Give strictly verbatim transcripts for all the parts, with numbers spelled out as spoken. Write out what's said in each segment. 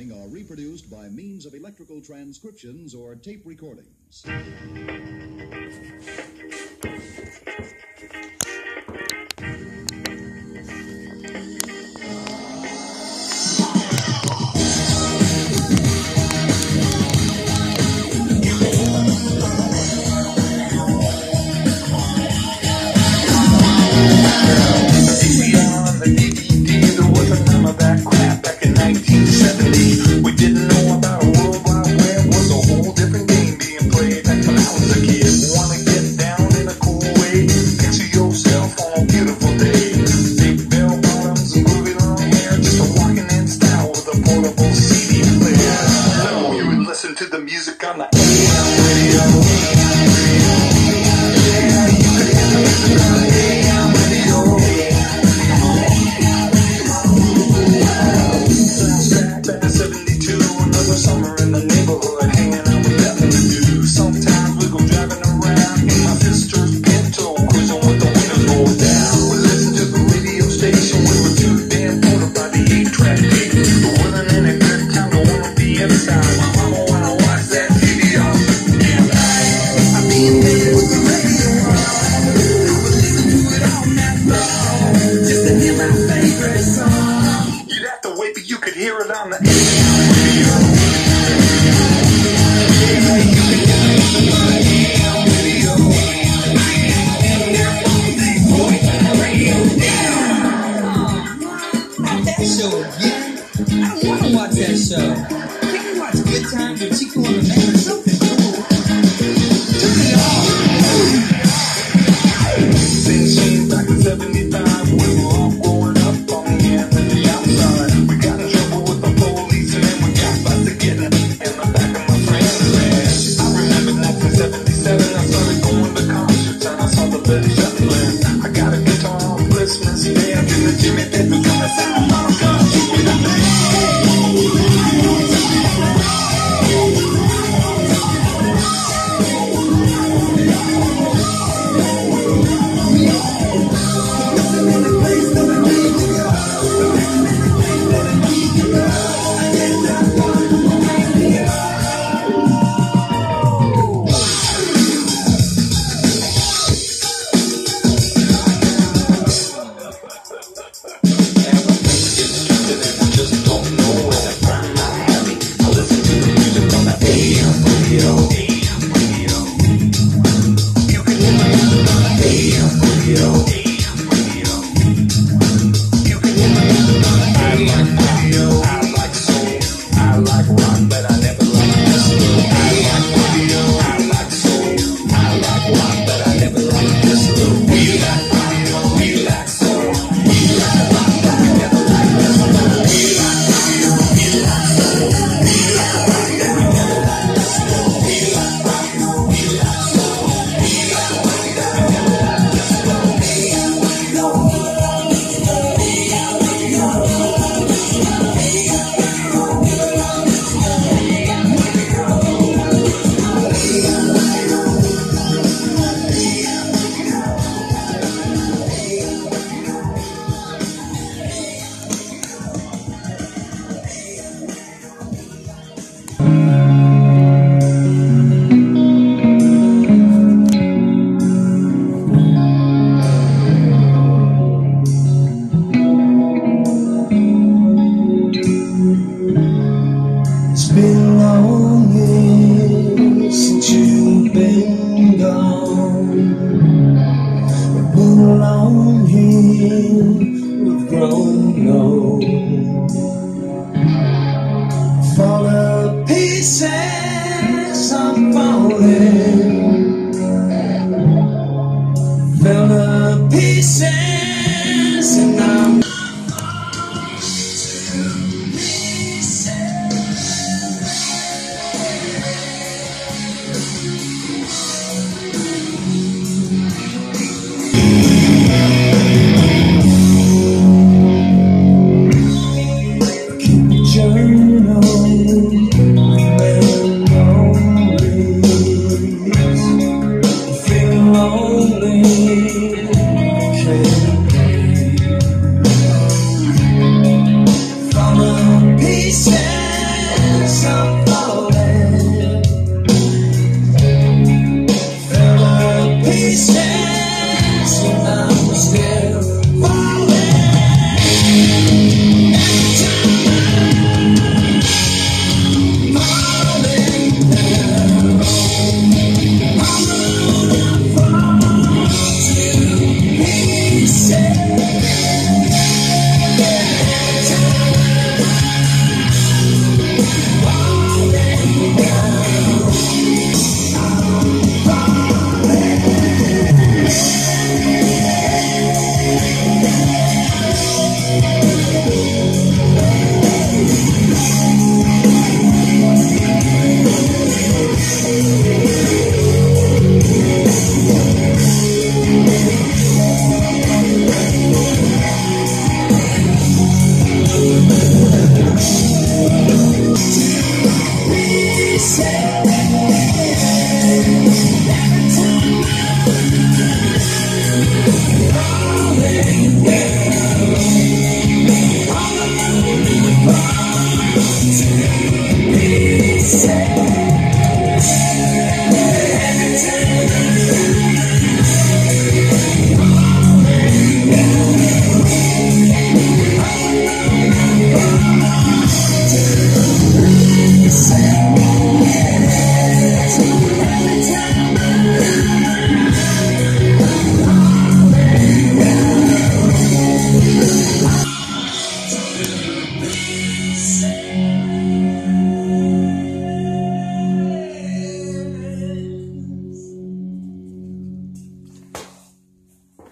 following are reproduced by means of electrical transcriptions or tape recordings. To the music on the A M radio. Yeah, you can hear the music on the A M radio. Back in seventy-two, another summer in the neighborhood, hanging out with nothing to do. Sometimes we go driving around in my sister's Pinto, cruising with the windows rolled down. We listen to the radio station, we were too damn bored about the eight-track tape. But wasn't in a good time to want to be inside. My mama wanna watch that T V on damn night. I mean, there was the radio on. I was listening to it all night long, just to hear my favorite song. You'd have to wait, but you could hear it on the A M radio. Yeah, you could hear the music on the A M radio. And their phones, they point the radio down. Not that show again. I don't want to watch that show. Can you watch Good Times with Chico and the Man or something cool? Turn it off. Things changed back in seventy-five. We were all growing up on the end of the outside. We got in trouble with the police and then we got busted getting in the back of my friend's van. I remember nineteen seventy-seven. I started going to concerts and I saw the Led Zeppelin. I got a guitar on Christmas Day. I did the Jimmy Page on the sound. I'm gonna keep it up.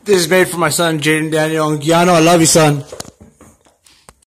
This is made for my son, Jaden Daniel. And Giano, I love you, son.